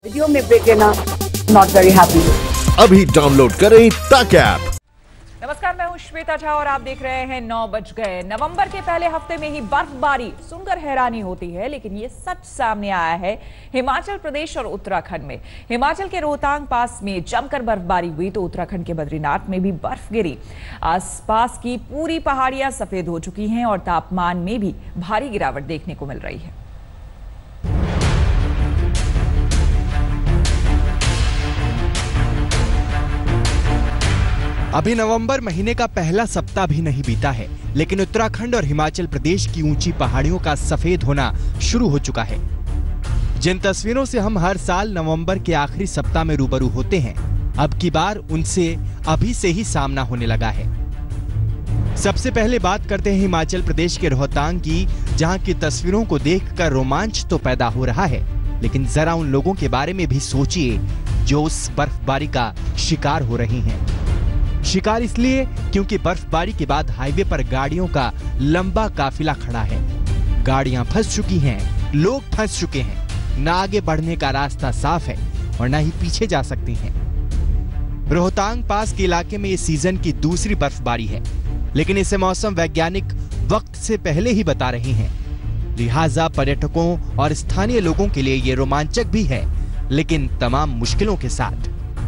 Video में break लेना not very happy. अभी डाउनलोड करें तक ऐप। नमस्कार, मैं हूं श्वेता झा और आप देख रहे हैं 9 बज गए। नवंबर के पहले हफ्ते में ही बर्फबारी सुनकर हैरानी होती है, लेकिन ये सच सामने आया है हिमाचल प्रदेश और उत्तराखंड में। हिमाचल के रोहतांग पास में जमकर बर्फबारी हुई तो उत्तराखंड के बद्रीनाथ में भी बर्फ गिरी। आसपास की पूरी पहाड़ियां सफेद हो चुकी हैं और तापमान में भी भारी गिरावट देखने को मिल रही है। अभी नवंबर महीने का पहला सप्ताह भी नहीं बीता है, लेकिन उत्तराखंड और हिमाचल प्रदेश की ऊंची पहाड़ियों का सफेद होना शुरू हो चुका है। जिन तस्वीरों से हम हर साल नवंबर के आखिरी सप्ताह में रूबरू होते हैं, अब की बार उनसे अभी से ही सामना होने लगा है। सबसे पहले बात करते हैं हिमाचल प्रदेश के रोहतांग की, जहां की तस्वीरों को देखकर रोमांच तो पैदा हो रहा है, लेकिन जरा उन लोगों के बारे में भी सोचिए जो उस बर्फबारी का शिकार हो रही हैं। शिकार इसलिए क्योंकि बर्फबारी के बाद हाईवे पर गाड़ियों का लंबा काफिला खड़ा है। गाड़ियां फंस चुकी हैं, लोग फंस चुके हैं, न आगे बढ़ने का रास्ता साफ है और न ही पीछे जा सकती हैं। रोहतांग पास के इलाके में इस सीजन की दूसरी बर्फबारी है, लेकिन इसे मौसम वैज्ञानिक वक्त से पहले ही बता रहे हैं। लिहाजा पर्यटकों और स्थानीय लोगों के लिए ये रोमांचक भी है, लेकिन तमाम मुश्किलों के साथ।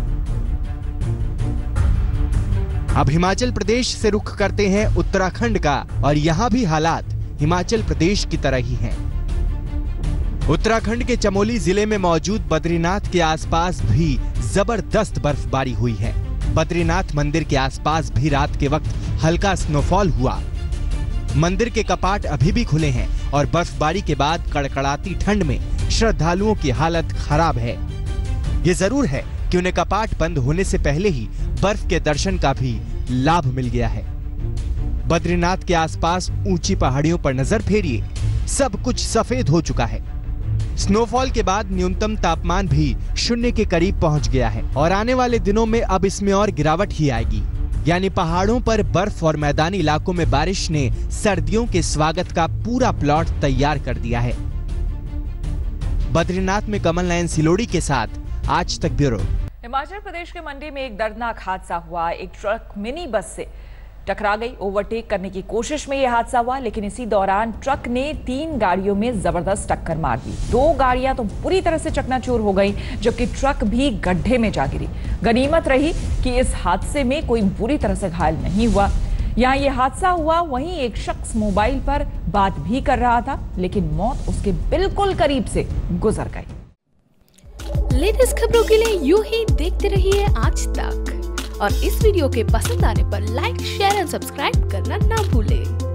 अब हिमाचल प्रदेश से रुख करते हैं उत्तराखंड का, और यहाँ भी हालात हिमाचल प्रदेश की तरह ही हैं। उत्तराखंड के चमोली जिले में मौजूद बद्रीनाथ के आसपास भी जबरदस्त बर्फबारी हुई है। बद्रीनाथ मंदिर के आसपास भी रात के वक्त हल्का स्नोफॉल हुआ। मंदिर के कपाट अभी भी खुले हैं और बर्फबारी के बाद कड़कड़ाती ठंड में श्रद्धालुओं की हालत खराब है। ये जरूर है कि उन्हें कपाट बंद होने से पहले ही बर्फ के दर्शन का भी लाभ मिल गया है। बद्रीनाथ के आसपास ऊंची पहाड़ियों पर नजर फेरिए, सब कुछ सफेद हो चुका है। स्नोफॉल के बाद न्यूनतम तापमान भी 0 के करीब पहुंच गया है और आने वाले दिनों में अब इसमें और गिरावट ही आएगी। यानी पहाड़ों पर बर्फ और मैदानी इलाकों में बारिश ने सर्दियों के स्वागत का पूरा प्लॉट तैयार कर दिया है। बद्रीनाथ में कमल नयन सिलोड़ी के साथ आज तक ब्यूरो। हिमाचल प्रदेश के मंडी में एक दर्दनाक हादसा हुआ। एक ट्रक मिनी बस से टकरा गई। ओवरटेक करने की कोशिश में यह हादसा हुआ, लेकिन इसी दौरान ट्रक ने 3 गाड़ियों में जबरदस्त टक्कर मार दी। 2 गाड़ियां तो पूरी तरह से चकनाचूर हो गई, जबकि ट्रक भी गड्ढे में जा गिरी। गनीमत रही कि इस हादसे में कोई बुरी तरह से घायल नहीं हुआ। यहाँ ये हादसा हुआ, वहीं एक शख्स मोबाइल पर बात भी कर रहा था, लेकिन मौत उसके बिल्कुल करीब से गुजर गई। लेटेस्ट खबरों के लिए यूं ही देखते रहिए आज तक, और इस वीडियो के पसंद आने पर लाइक, शेयर और सब्सक्राइब करना ना भूलें।